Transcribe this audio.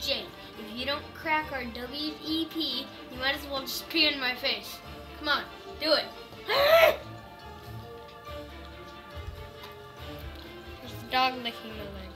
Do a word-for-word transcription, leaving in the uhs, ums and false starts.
Jake, if you don't crack our W E P, you might as well just pee in my face. Come on, do it. There's the dog licking my leg.